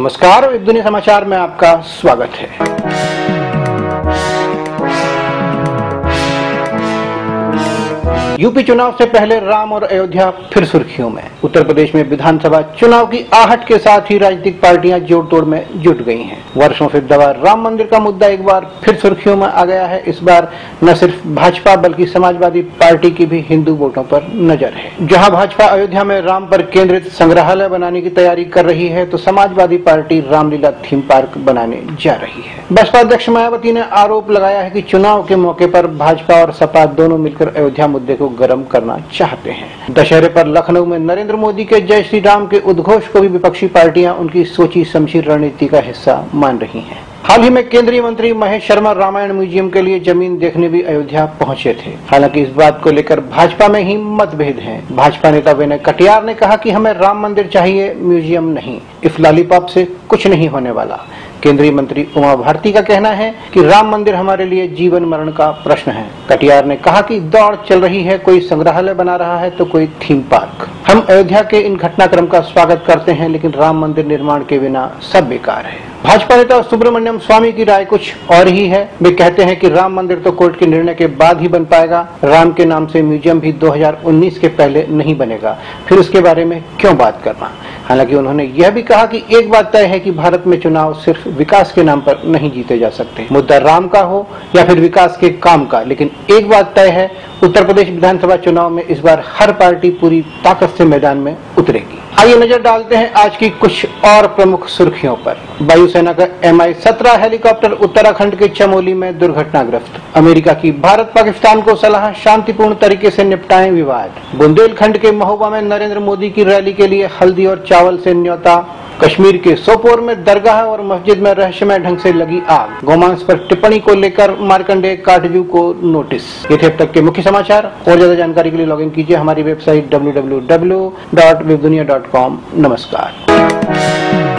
नमस्कार, वेब दुनिया समाचार में आपका स्वागत है। यूपी चुनाव से पहले राम और अयोध्या फिर सुर्खियों में। उत्तर प्रदेश में विधानसभा चुनाव की आहट के साथ ही राजनीतिक पार्टियां जोड़ तोड़ में जुट गई हैं। वर्षों से दबा राम मंदिर का मुद्दा एक बार फिर सुर्खियों में आ गया है। इस बार न सिर्फ भाजपा बल्कि समाजवादी पार्टी की भी हिंदू वोटों पर नजर है। जहां भाजपा अयोध्या में राम पर केंद्रित संग्रहालय बनाने की तैयारी कर रही है, तो Samajwadi party Ramlila theme park बनाने जा रही है। बसपा अध्यक्ष मायावती ने आरोप लगाया है कि चुनाव के मौके पर भाजपा और सपा दोनों मिलकर अयोध्या मुद्दे को गर्म करना चाहते हैं। दशहरे पर लखनऊ में नरेंद्र मोदी के जय श्री राम के उद्घोष को भी विपक्षी पार्टियां उनकी सोची समझी रणनीति का हिस्सा मान रही हैं। हाल ही में केंद्रीय मंत्री महेश शर्मा रामायण म्यूजियम के लिए जमीन देखने भी अयोध्या पहुंचे थे। हालांकि इस बात को लेकर भाजपा में ही मतभेद हैं। भाजपा नेता विनय कटियार ने कहा कि हमें राम मंदिर चाहिए, म्यूजियम नहीं। इस लॉलीपॉप से कुछ नहीं होने वाला। केंद्रीय मंत्री उमा भारती का कहना है कि राम मंदिर हमारे लिए जीवन मरण का प्रश्न है। कटियार ने कहा कि दौड़ चल रही है, कोई संग्रहालय बना रहा है तो कोई थीम पार्क। हम अयोध्या के इन घटनाक्रम का स्वागत करते हैं, लेकिन राम मंदिर निर्माण के बिना सब बेकार है। भाजपा नेता सुब्रमण्यम स्वामी की राय कुछ और ही है। वे कहते हैं कि राम मंदिर तो कोर्ट के निर्णय के बाद ही बन पाएगा। राम के नाम से म्यूजियम भी 2019 के पहले नहीं बनेगा, फिर उसके बारे में क्यों बात करना। हालांकि उन्होंने यह भी कहा कि एक बात तय है कि भारत में चुनाव सिर्फ विकास के नाम पर नहीं जीते जा सकते। मुद्दा राम का हो या फिर विकास के काम का, लेकिन एक बात तय है, उत्तर प्रदेश विधानसभा चुनाव में इस बार हर पार्टी पूरी ताकत से मैदान में उतरेगी। आइए नजर डालते हैं आज की कुछ और प्रमुख सुर्खियों पर। वायुसेना का Mi-17 हेलीकॉप्टर उत्तराखंड के चमोली में दुर्घटनाग्रस्त। अमेरिका की भारत पाकिस्तान को सलाह, शांतिपूर्ण तरीके से निपटाएं विवाद। बुंदेलखंड के महोबा में नरेंद्र मोदी की रैली के लिए हल्दी और चावल से न्योता। कश्मीर के सोपोर में दरगाह और मस्जिद में रहस्यमय ढंग से लगी आग। गोमांस पर टिप्पणी को लेकर मार्कंडेय काटजू को नोटिस। ये थे अब तक के मुख्य समाचार। और ज्यादा जानकारी के लिए लॉगिन कीजिए हमारी वेबसाइट www.webdunia.com। नमस्कार।